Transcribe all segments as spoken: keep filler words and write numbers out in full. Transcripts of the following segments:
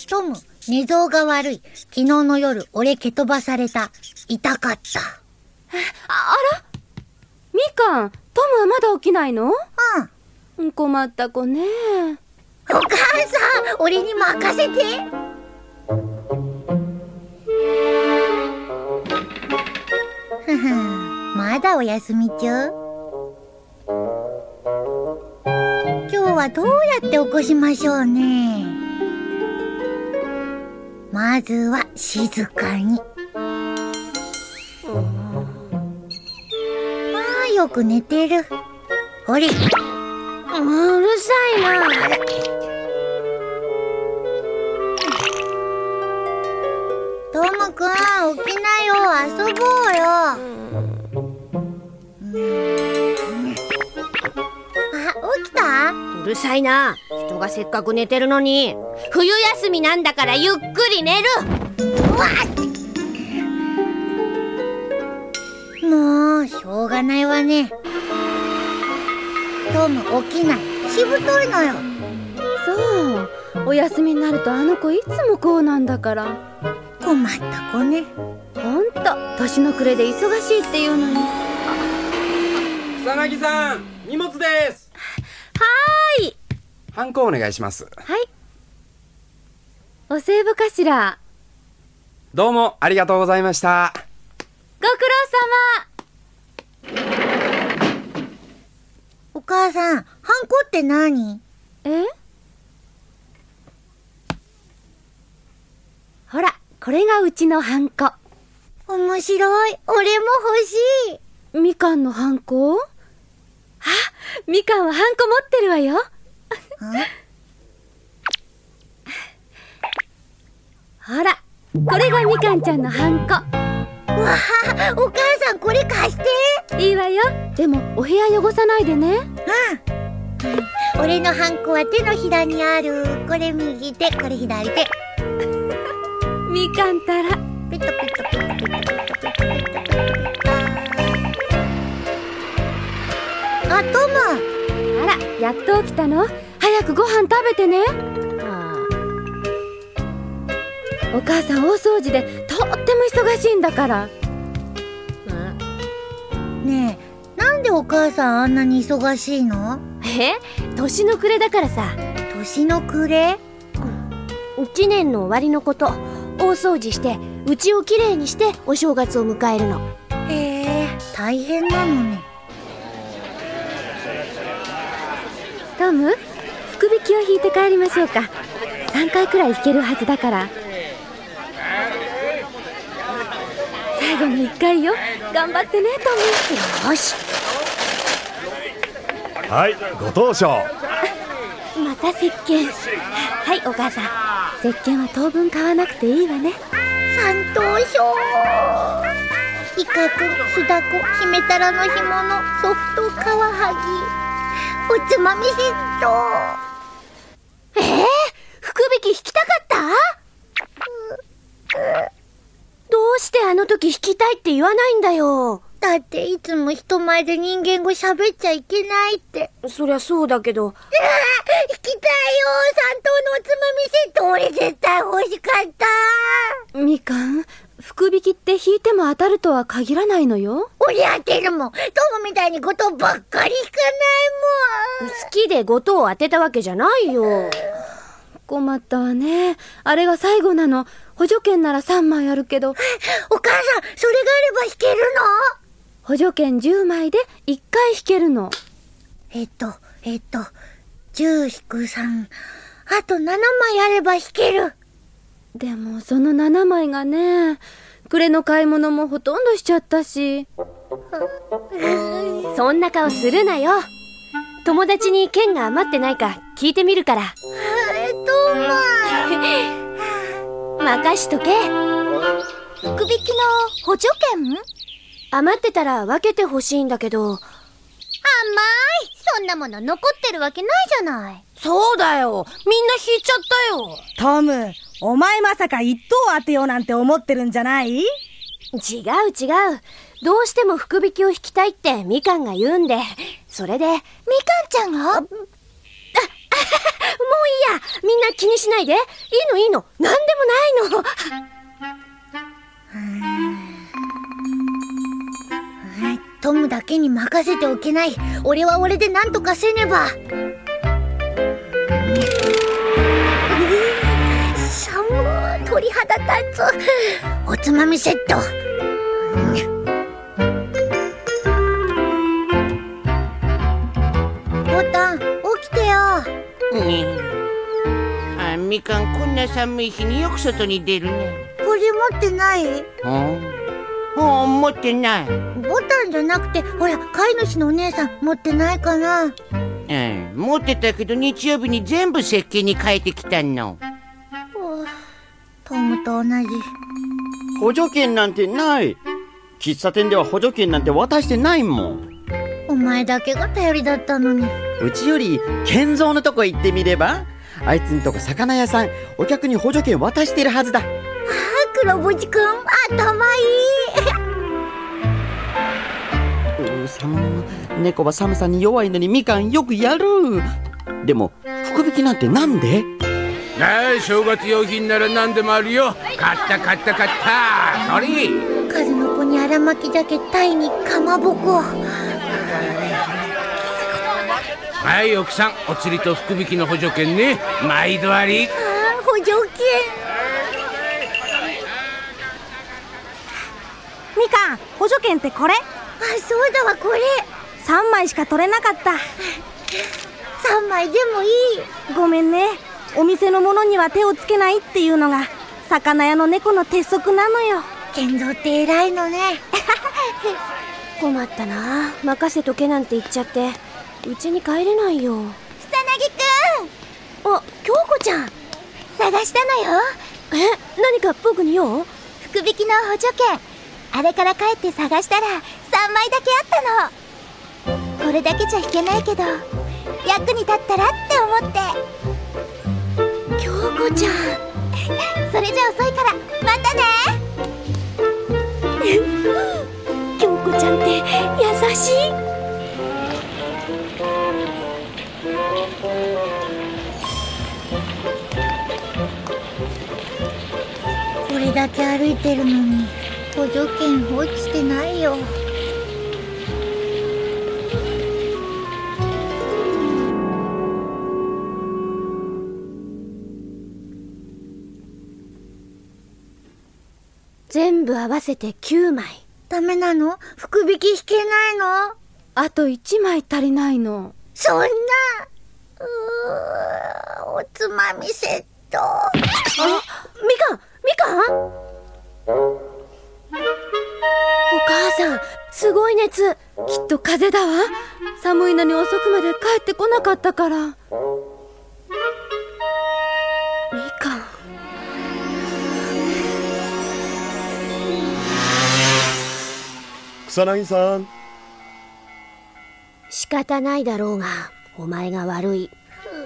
トム、寝相が悪い。昨日の夜、俺蹴飛ばされた。痛かった。 あ、あら？みかん、トムはまだ起きないの？うん。困った子ね。 お母さん、俺に任せて。ふふん、まだお休み中。今日はどうやって起こしましょうね。まずは静かに。まあよく寝てる。ほれ、うるさいな。トムくん、起きなよ。遊ぼうよ。うん、あ、起きた？ うるさいな。人がせっかく寝てるのに。冬休みなんだからゆっくり寝る。 うわっ、もうしょうがないわね。トム起きない。しぶといのよ。 そう、お休みになるとあの子いつもこうなんだから。 困った子ね。 ほんと年の暮れで忙しいっていうのに。 草薙さん、荷物です。 はーい。 ハンコお願いします。 はい。お歳暮かしら。 どうもありがとうございました。 ご苦労様。 お母さん、ハンコって何？ え？ほら、これがうちのハンコ。 面白い。俺も欲しい。みかんのハンコ？あ、みかんはハンコ持ってるわよ。ほら、これがみかんちゃんのハンコ。 わあ、お母さんこれ貸して。 いいわよ。でもお部屋汚さないでね。うん、 うん、俺のハンコは手のひらにある。これ右手、これ左手。 みかんたらピトピトピトピトピトピトピトピトピト。あ、トム。 あら、やっと起きたの？早くご飯食べてね。お母さん大掃除でとっても忙しいんだから。 ねえ、なんでお母さんあんなに忙しいの？ え？年の暮れだからさ。 年の暮れ？ 一年の終わりのこと。大掃除して家をきれいにしてお正月を迎えるの。 へえ、大変なのね。 トム、福引きを引いて帰りましょうか。さんかいくらい引けるはずだから。最後のいっかいよ。頑張ってね、トム。よし。 はい、ご当賞。 また石鹸。はい、お母さん。 石鹸は当分買わなくていいわね。 三等賞。イカくん、スダコ、姫たらの干物、ソフトカワハギ、おつまみセット。 えー、福引き引きたかった？どうしてあの時引きたいって言わないんだよ。 だっていつも人前で人間語喋っちゃいけないって。 そりゃそうだけど。 ああ、引きたいよ。三等のおつまみセット、俺絶対欲しかった。 みかん、福引きって引いても当たるとは限らないのよ。 俺当てるもん。トムみたいにごとばっかり引かないもん。 好きでごとを当てたわけじゃないよ。 困ったわね。あれが最後なの。補助券ならさんまいあるけど。 お母さん、それがあれば引けるの？ 補助券じゅうまいでいっかい引けるの。 えっと、えっと、じゅうひくさん。あとななまいあれば引ける。 でもそのななまいがね、暮れの買い物もほとんどしちゃったし。 そんな顔するなよ。友達に券が余ってないか聞いてみるから。 えっと、まあ。任しとけ。 福引きの補助券？ 余ってたら分けてほしいんだけど。甘い。 そんなもの残ってるわけないじゃない。 そうだよ。みんな引いちゃったよ。 トム、お前まさか一等当てようなんて思ってるんじゃない？違う違う。どうしても福引きを引きたいってみかんが言うんで、それで。みかんちゃんが？あ、 もういいや。みんな気にしないで。いいのいいの、なんでもないの。 トムだけに任せておけない。俺は俺で何とかせねば。寒い、鳥肌立つ。おつまみセット。ボタン、起きてよ。 ねえ、あ、みかん、こんな寒い日によく外に出るね。 これ持ってない？ うん、持ってない。 ボタンじゃなくて、ほら、飼い主のお姉さん持ってないかな。 うん、持ってたけど日曜日に全部石鹸に変えてきたの。 トムと同じ。 補助券なんてない。喫茶店では補助券なんて渡してないもん。 お前だけが頼りだったのに。 うちより健三のとこ行ってみれば。あいつんとこ魚屋さん、お客に補助券渡してるはずだ。 ああ、黒ぼちくん、頭いい。 うー寒。猫は寒さに弱いのにみかんよくやる。でも福引きなんてなんで？ ああ、正月用品なら何でもあるよ。買った買った買った。それ。 数の子に荒巻き鮭、タイにかまぼこ。 はい、奥さん、お釣りと福引きの補助券ね。毎度あり。 ああ、補助券。 みかん、補助券ってこれ？ あ、そうだわ、これ。 さんまいしか取れなかった。 さんまいでもいい。 ごめんね。お店のものには手をつけないっていうのが魚屋の猫の鉄則なのよ。 健三って偉いのね。 困ったな。任せとけなんて言っちゃってうちに帰れないよ。 草薙くん。 あ、京子ちゃん。 探したのよ。 え、何か僕に用？ 福引きの補助券。あれから帰って探したらさんまいだけあったの。これだけじゃ引けないけど役に立ったらって思って。 京子ちゃん。 それじゃ遅いからまたね。 京子ちゃんって優しい。 これだけ歩いてるのに補助券落ちてないよ。 全部合わせてきゅうまい。 ダメなの？福引き引けないの？ あといちまい足りないの。 そんな。うー、おつまみセット。 あ、みかん、みかん。お母さん、すごい熱。 きっと風邪だわ。寒いのに遅くまで帰ってこなかったから。みかん。 草薙さん。 仕方ないだろうが、お前が悪い。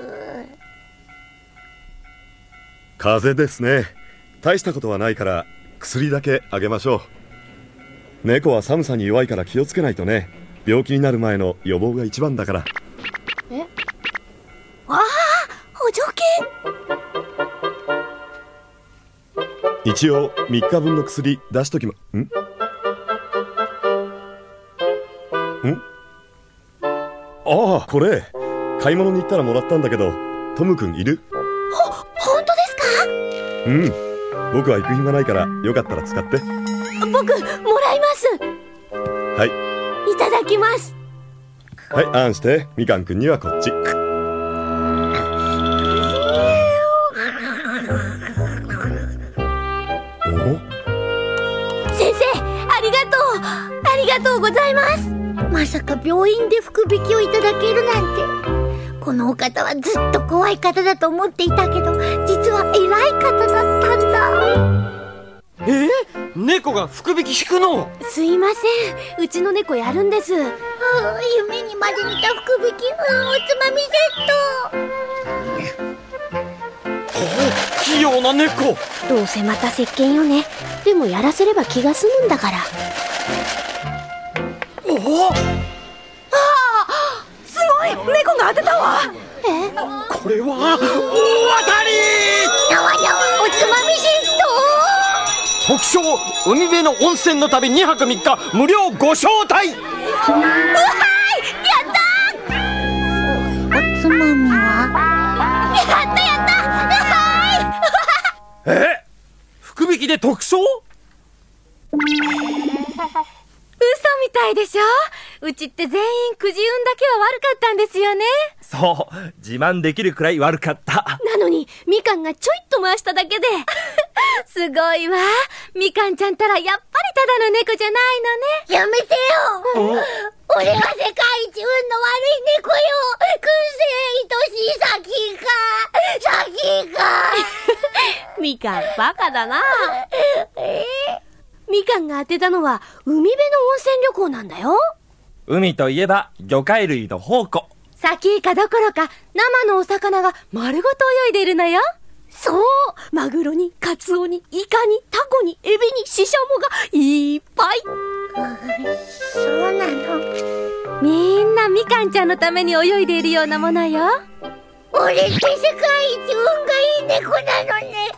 風邪ですね。大したことはないから薬だけあげましょう。猫は寒さに弱いから気をつけないとね。病気になる前の予防が一番だから。 え？ああ、補助券。一応みっかぶんの薬出しときま。ん？ん？ああ、これ買い物に行ったらもらったんだけど、トムくんいる？ ほ、本当ですか？ うん、僕は行く暇ないからよかったら使って。 僕、もらいます。 はい、 いただきます。 はい、あんして。みかんくんにはこっち。 先生、ありがとう。ありがとうございます。 まさか病院で福引きをいただけるなんて。このお方はずっと怖い方だと思っていたけど、実は偉い方だったんだ。 えー、猫が福引き引くの？ すいません、うちの猫やるんです。 ああ、夢にまで見た福引き、うん、おつまみセット。 器用な猫。 どうせまた石鹸よね。でもやらせれば気が済むんだから。 おお、ああ、すごい、猫が当てたわ。 え？ これは大当たり。 特賞海辺の温泉の旅にはくみっか無料ご招待。 うわーい、やったー。おつまみはやったやったうわーいえ、福引きで特賞？ 嘘みたいでしょ。うちって全員くじ運だけは悪かったんですよね。 そう、自慢できるくらい悪かった。 なのにみかんがちょいっと回しただけで。 すごいわ。みかんちゃんたらやっぱりただの猫じゃないのね。 やめてよ。俺は世界一運の悪い猫よ。燻製愛しい先か先か。 みかんバカだな。みかんが当てたのは海辺の温泉旅行なんだよ。 海といえば魚介類の宝庫。 サキイカどころか生のお魚が丸ごと泳いでいるのよ。 そう、マグロにカツオにイカにタコにエビにシシャモがいっぱい。 そうなの。 みんなみかんちゃんのために泳いでいるようなものよ。 俺って世界一運がいい猫なのね。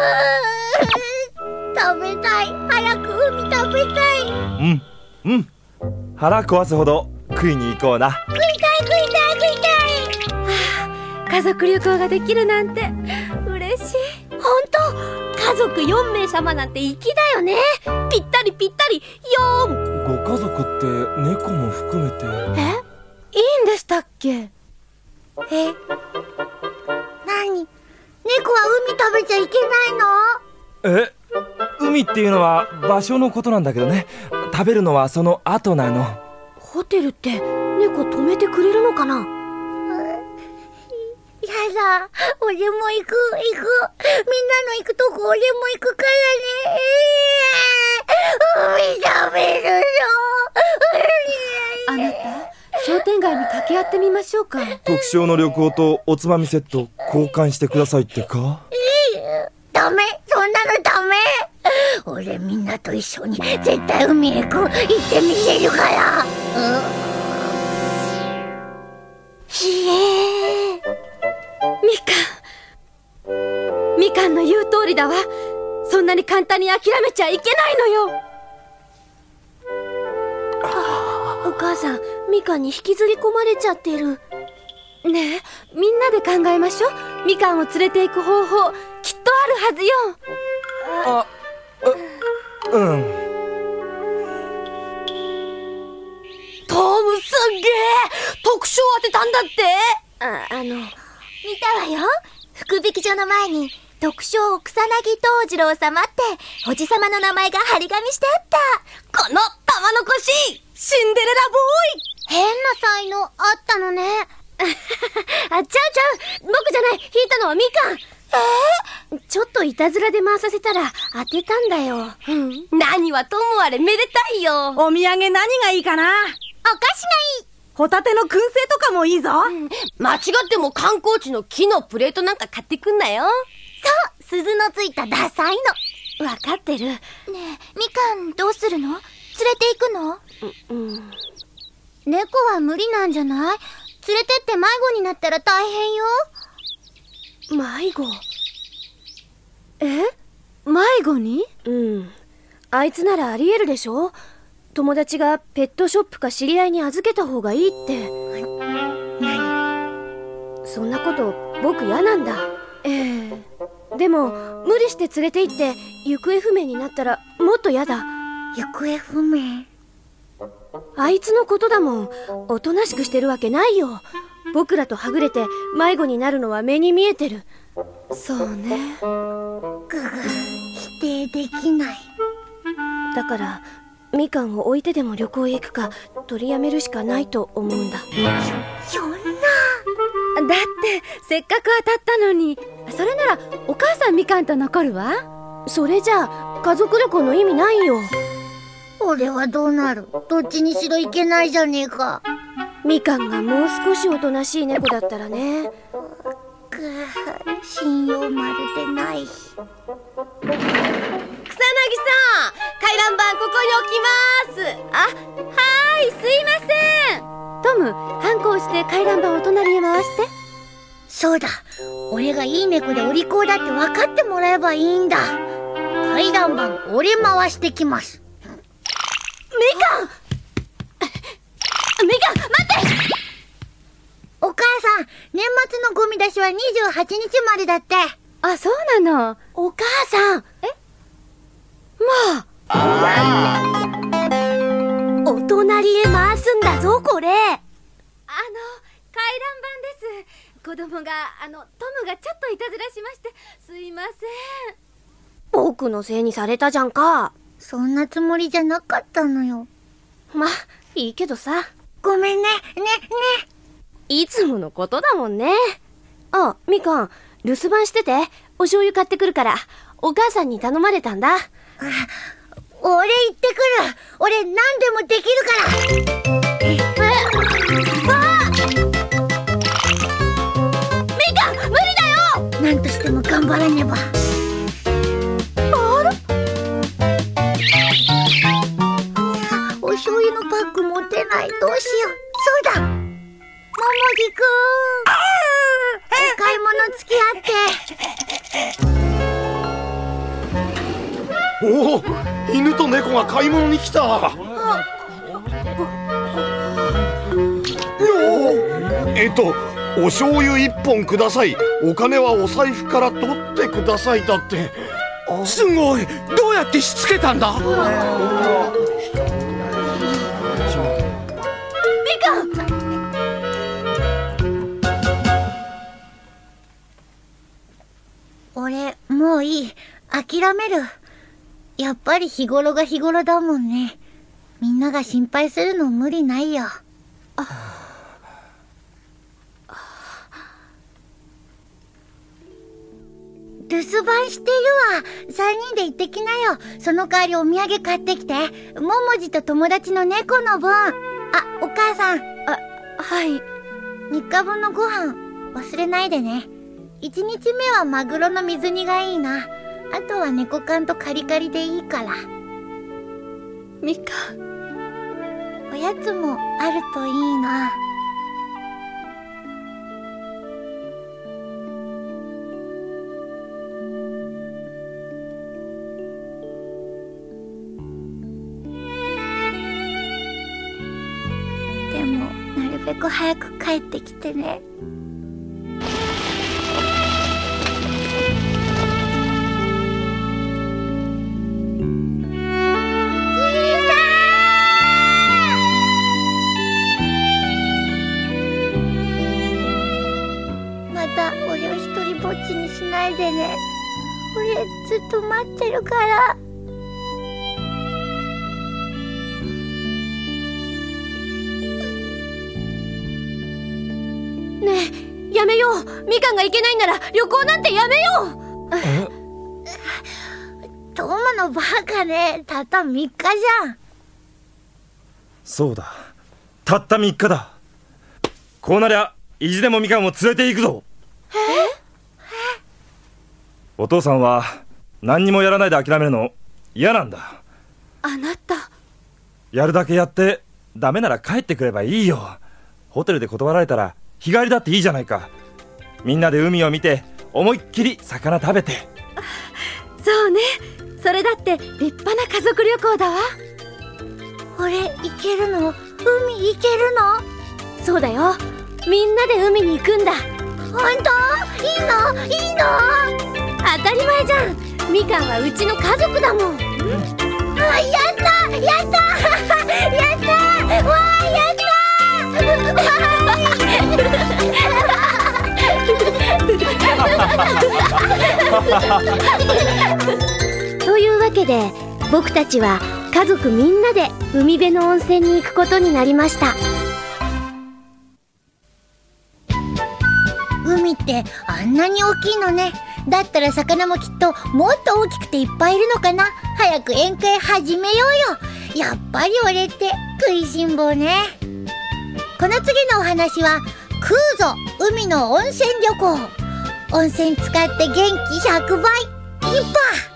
食べたい。早く海食べたい。 うんうん腹壊すほど食いに行こうな。 食いたい食いたい食いたい。 はあ、家族旅行ができるなんて嬉しい。 ほんと家族よんめい様なんて粋だよね。ぴったりぴったりよん。 ご家族って猫も含めて。 え、いいんでしたっけ？ え、何？猫は海食べちゃいけないの？ え、海っていうのは場所のことなんだけどね。食べるのはその後なの。 ホテルって猫止めてくれるのかな？ やだ、俺も行く行く。みんなの行くとこ俺も行くからね。海食べるよ。 あなた、商店街に掛け合ってみましょうか。 特賞の旅行とおつまみセット交換してくださいってか？ ダメ、そんなのダメ。俺みんなと一緒に絶対海へ行く。行ってみせるから。 ひえー、みかんみかんの言う通りだわ。そんなに簡単に諦めちゃいけないのよ。 お母さん、みかんに引きずり込まれちゃってる。 ねえ、みんなで考えましょう。みかんを連れて行く方法、きっとあるはずよ。 あ、う、うん。 トムすげえ、特賞当てたんだって。 あ、あの、見たわよ。福引所の前に特賞草薙藤次郎様っておじさまの名前が張り紙してあった。 この玉のこしシンデレラボーイ。 変な才能あったのね。 あ、ちゃうちゃう、僕じゃない。引いたのはみかん。えー、ちょっといたずらで回させたら当てたんだよ。 うん、何はともあれめでたいよ。 お土産何がいいかな？ お菓子がいい。 ホタテの燻製とかもいいぞ。 うん、間違っても観光地の木のプレートなんか買ってくんなよ。 そう、鈴のついたダサいの。 わかってる。ねえ、みかんどうするの？連れて行くの？ う、うん。 猫は無理なんじゃない？連れてって迷子になったら大変よ。 迷子？ え？迷子に？ うん。あいつならありえるでしょ？友達がペットショップか知り合いに預けた方がいいって。 何？ そんなこと僕嫌なんだ。 ええ。 でも無理して連れて行って行方不明になったらもっと嫌だ。 行方不明？ あいつのことだもん。おとなしくしてるわけないよ。僕らとはぐれて迷子になるのは目に見えてる。 そうね。 ぐぐ、否定できない。 だからみかんを置いてでも旅行へ行くか取りやめるしかないと思うんだ。 そんな。 だってせっかく当たったのに。それならお母さんみかんと残るわ。 それじゃあ家族旅行の意味ないよ。 俺はどうなる？どっちにしろいけないじゃねえか。 みかんがもう少しおとなしい猫だったらね。 くー、信用まるでないし。 草薙さん、回覧板ここに置きます。あ、はーい、すいません。トム、ハンコをして回覧板を隣へ回して。 そうだ、俺がいい猫でお利口だって分かってもらえばいいんだ。回回覧板俺回してきます。 みかんみかん待って。 お母さん、年末のゴミ出しはにじゅうはちにちまでだって。 あ、そうなの。 お母さん。 えまあお隣へ回すんだぞこれ。あの回覧板です。子供があのトムがちょっといたずらしまして、すいません。 僕のせいにされたじゃんか。 そんなつもりじゃなかったのよ。 ま、いいけどさ。 ごめんね、ね、ね。 いつものことだもんね。あ、みかん、留守番してて。お醤油買ってくるから。お母さんに頼まれたんだ。 俺行ってくる。俺何でもできるから。え、わみかん、無理だよ。 なんとしても頑張らねば。 あら？ お醤油のパック持てない。どうしよう。そうだ。ももぎくん。お買い物付き合って。 おお、犬と猫が買い物に来た。えっとお醤油一本ください。お金はお財布から取ってくださいだって。 すごい。どうやってしつけたんだ。 みかん。 俺もういい。諦める。やっぱり日頃が日頃だもんね。みんなが心配するの無理ないよ。あ留守番してるわ。三人で行ってきなよ。その代わりお土産買ってきて。ももじと友達の猫の分。あ、お母さん。 あ、はい。 みっかぶんのご飯忘れないでね。いちにちめはマグロの水煮がいいな。あとは猫缶とカリカリでいいから。 みかん。 おやつもあるといいな。でもなるべく早く帰ってきてね。俺を一人ぼっちにしないでね。俺ずっと待ってるから。 ねえ、やめよう。みかんが行けないんなら旅行なんてやめよう。 トムのバカね。たったみっかじゃん。 そうだ、たったみっかだ。こうなりゃ意地でもみかんを連れて行くぞ。 え？ お父さんは何にもやらないで諦めるの嫌なんだ。 あなた、 やるだけやってダメなら帰ってくればいいよ。ホテルで断られたら日帰りだっていいじゃないか。みんなで海を見て思いっきり魚食べて。 そうね、それだって立派な家族旅行だわ。 俺行けるの？海行けるの？ そうだよ、みんなで海に行くんだ。 本当？いいの？いいの？ 当たり前じゃん。みかんはうちの家族だもん。 あ、やったやったやったわあ、やったというわけで僕たちは家族みんなで海辺の温泉に行くことになりました。 海ってあんなに大きいのね。だったら魚もきっともっと大きくていっぱいいるのかな。早く宴会始めようよ。やっぱり俺って食いしん坊ね。この次のお話は食うぞ海の温泉旅行。温泉使って元気ひゃくばい。いっぱ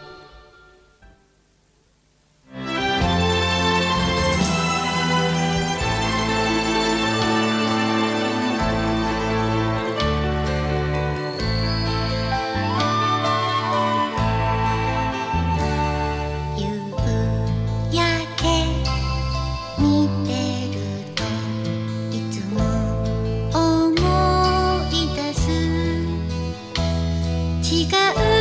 違う